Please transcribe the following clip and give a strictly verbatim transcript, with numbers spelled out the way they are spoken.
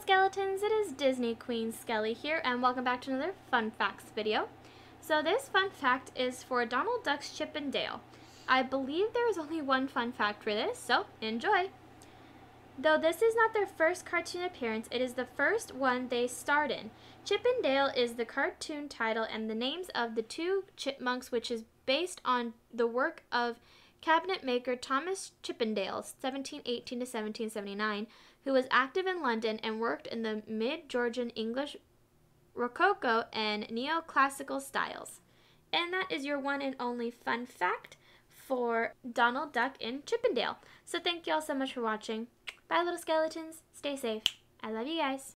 Skeletons, it is Disney Queen Skelly here, and welcome back to another Fun Facts video. So this fun fact is for Donald Duck's Chip and Dale. I believe there is only one fun fact for this, so enjoy! Though this is not their first cartoon appearance, it is the first one they starred in. Chip and Dale is the cartoon title and the names of the two chipmunks, which is based on the work of cabinet maker Thomas Chippendale, seventeen eighteen to seventeen seventy-nine, who was active in London and worked in the mid-Georgian English Rococo and neoclassical styles. And that is your one and only fun fact for Donald Duck and Chip and Dale. So thank you all so much for watching. Bye, little skeletons. Stay safe. I love you guys.